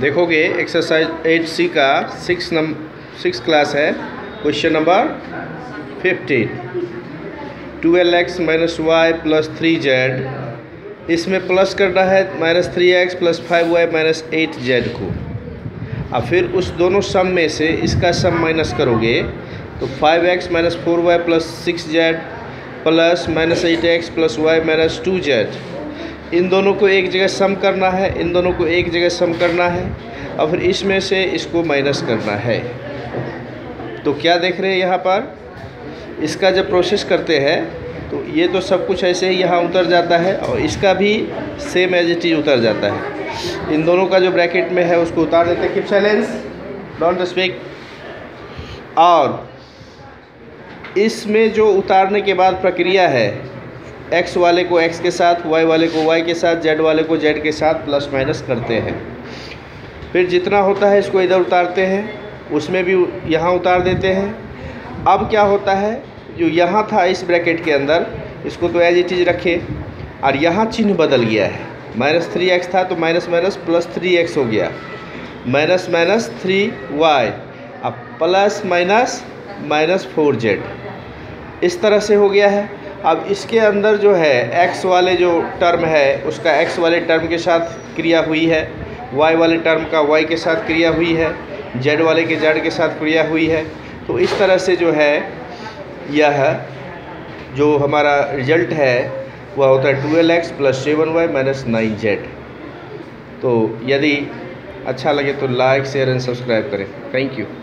देखोगे exercise 8C का 6 class है। Question number 15, 12x minus Y plus 3z। इसमें प्लस करना है -3x plus 5y minus 8z को। अब फिर उस दोनों सम में से इसका सम माइनस करोगे तो 5x minus 4y plus 6z plus -8x plus y minus 2z। इन दोनों को एक जगह सम करना है, इन दोनों को एक जगह सम करना है और फिर इसमें से इसको माइनस करना है। तो क्या देख रहे हैं यहाँ पर, इसका जब प्रोसेस करते हैं तो ये तो सब कुछ ऐसे ही यहाँ उतर जाता है और इसका भी सेम एज इट इज उतर जाता है। इन दोनों का जो ब्रैकेट में है उसको उतार देते हैं। Keep silence, don't speak. और इसमें जो उतारने के बाद प्रक्रिया है, x वाले को x के साथ, y वाले को y के साथ, z वाले को z के साथ प्लस माइनस करते हैं। फिर जितना होता है इसको इधर उतारते हैं, उसमें भी यहाँ उतार देते हैं। अब क्या होता है, जो यहाँ था इस ब्रैकेट के अंदर, इसको तो एज इट इज रखे और यहाँ चिन्ह बदल गया है। -3x था तो माइनस माइनस प्लस 3x हो गया, माइनस माइनस 3y, अब प्लस माइनस माइनस 4z। इस तरह से हो गया है। अब इसके अंदर जो है x वाले जो टर्म है उसका x वाले टर्म के साथ क्रिया हुई है, y वाले टर्म का y के साथ क्रिया हुई है, z वाले के z के साथ क्रिया हुई है। तो इस तरह से जो है यह जो हमारा रिजल्ट है वह होता है 12x plus 7y minus 9z। तो यदि अच्छा लगे तो लाइक, शेयर एंड सब्सक्राइब करें। Thank you.